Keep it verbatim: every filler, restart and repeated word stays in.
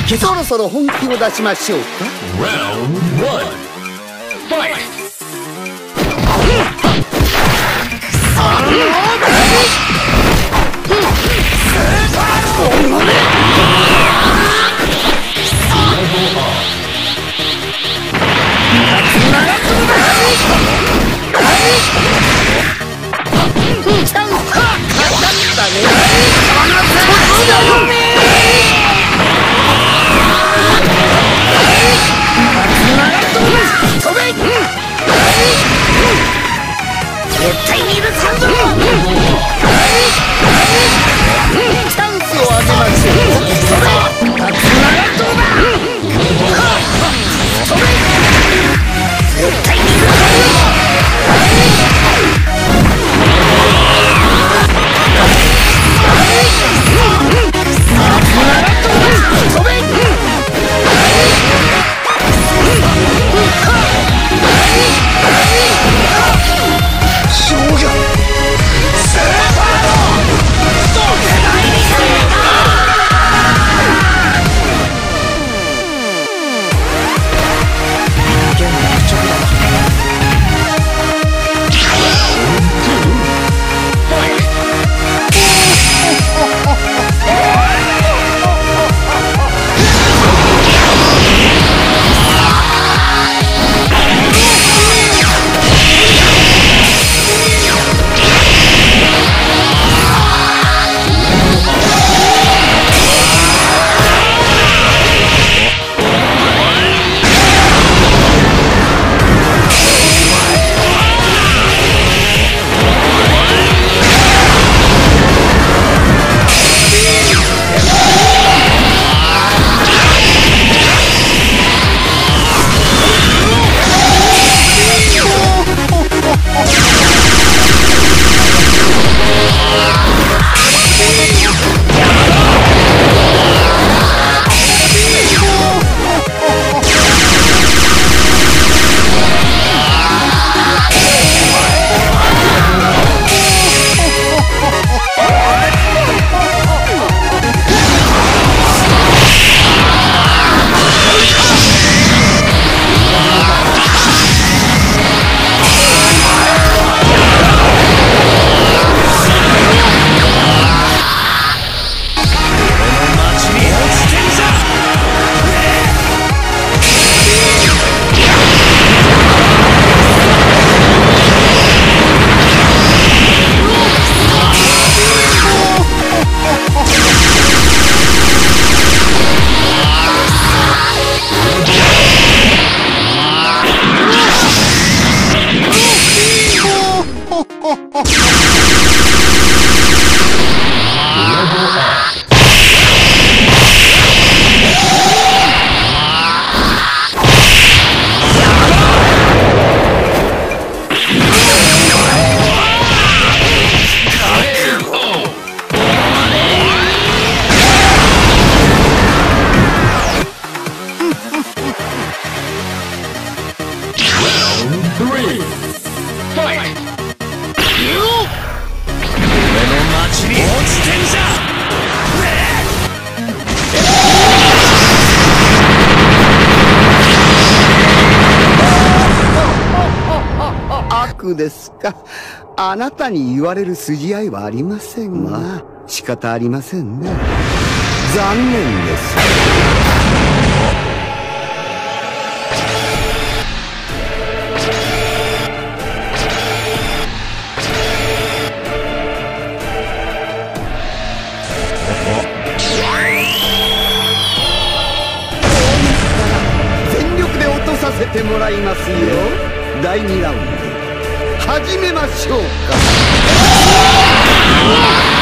そろそろ本気を出しましょうか。絶対に許さんぞ。チャンスをあげましょう。立つならどうだ。絶対に許さんぞ。ですか。あなたに言われる筋合いはありませんが、仕方ありませんね。残念です。全力で落とさせてもらいますよ。だいにラウンド始めましょうか。